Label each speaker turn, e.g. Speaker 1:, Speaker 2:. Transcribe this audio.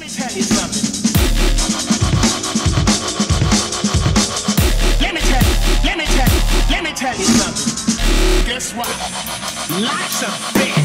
Speaker 1: me tell you something. Let me tell you something. Guess what? Life's a bitch.